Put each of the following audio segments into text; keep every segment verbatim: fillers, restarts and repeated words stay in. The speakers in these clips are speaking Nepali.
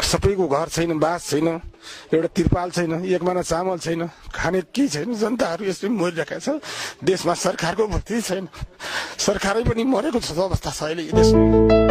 सबैको घर छैन, बास छैन, एउटा तिरपाल छैन, एक माना चामल छैन, खाने केही छैन। जनताहरू यसरी मरिरहेका छ। देशमा सरकारको भक्ति छैन, सरकारै पनि मरेको छ अवस्था छ अहिले यो देशमा।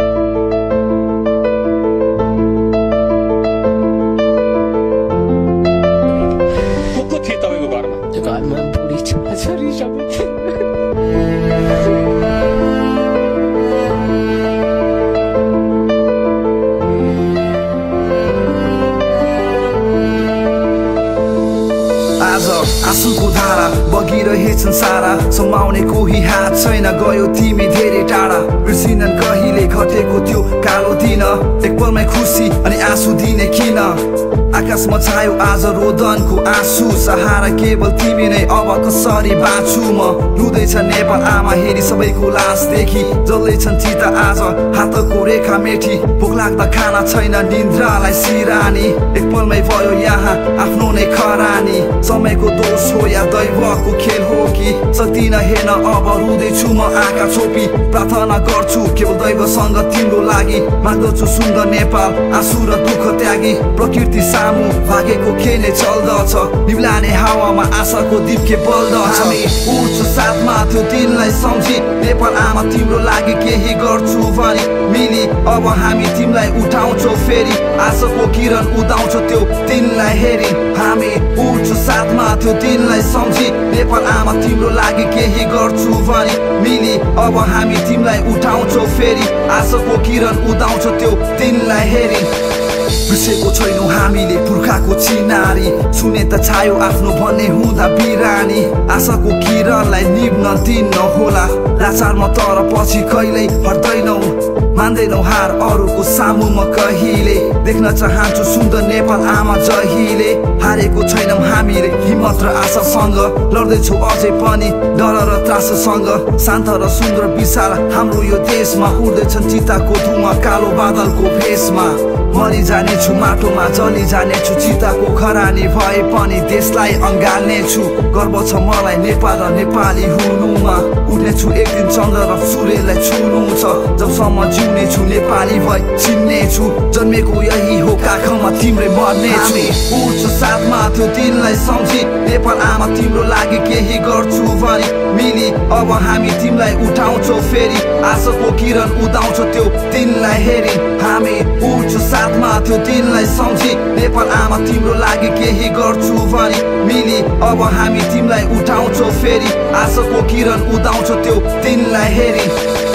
आँसुको धारा बगिरहेछन् सारा, समाउने कोही हात छैन, गयो तिमी धेरै टाढा। बिर्सिनन् कहिले घटेको त्यो कालो दिन, एक पलमै खुसी अनि आँसु दिने किन। आकाशमा छायो आज रोदनको आँसु, सहारा केवल तिमी नै, अब कसरी बाँचु म। रुँदैछ नेपाल आमा हेरी सबैको लास देखि, जल्दैछन् चिता आज हातको रेखा मेटी। भोक लाग्दा खाना छैन, निन्द्रालाई सिरानी, एक पलमै भयो यहाँ आफ्नो नै खरानी। समयको दोष हो या दैवको खेल हो कि, सक्दिन हेर्न अब रुँदैछु म आँखा छोपी। प्रार्थना गर्छु केवल दैवसँग तिम्रो लागि, माग्दछु सुन्दर नेपाल आँसु र दुःख त्यागी। प्रकृति सामु भागेको खेल्ने चल्दछ, निब्लाने हावामा आशाको दीप के बल्दछ। हामी उठ्छु साथमा त्यो दिनलाई सम्झी, नेपाल आमा तिम्रो लागि केही गर्छु भनी मिली। अब हामी तिमीलाई उठाउँछौ फेरि, आशाको किरण उदाउँछ त्यो दिनलाई हेरी। हामी उठ्छु साथमा त्यो दिनलाई सम्झी, नेपाल आमा तिम्रो लागि केही गर्छु भनी मिली। अब हामी तिमीलाई उठाउँछौ फेरि, आशाको किरण उदाउँछ त्यो दिनलाई हेरी। बिर्सेको छैनौ हामीले पुर्खाको चिनारी, सुने त छायो आफ्नो भन्ने हुँदा बिरानी। आशाको किरणलाई निभ्न दिन होला, लाचारमा तर पछि कहिल्यै हट्दैनौ। मान्दैनौ हार अरूको सामु म कहिले, देख्न चाहन्छु सुन्दर नेपाल आमा जहिले। हारेको छैनौँ हामीले हिम्मत र आशासँग, लड्दैछौ अझै पनि डर र त्राससँग। शान्त र सुन्दर विशाल हाम्रो यो देशमा, उड्दैछन् चिताको धुवा कालो बादलको भेषमा। मरि जानेछु माटोमा, जलि जानेछु चिताको खरानी भए पनि देशलाई अँगाल्नेछु। गर्व छ मलाई नेपाल र नेपाली हुनुमा, उठ्नेछु एक दिन चन्द्र र सूर्यलाई छुनु छ। जबसम्म जिउनेछु नेपाली भई चिन्नेछु, जन्मेको यही हो काखमा तिम्रै मर्नेछु। उठ्छु साथमा त्यो दिनलाई सम्झी, नेपाल आमा तिम्रो लागि केही गर्छु भनी मिली। अब हामी तिमीलाई उठाउँछौ फेरि, आशाको किरण उदाउँछ त्यो दिनलाई हेरी। हामी उठ्छु साथमा त्यो दिनलाई सम्झी, नेपाल आमा तिम्रो लागि केही गर्छु भनी मिली। अब हामी तिमीलाई उठाउँछौ फेरि, आशाको किरण उदाउँछ त्यो दिनलाई हेरी।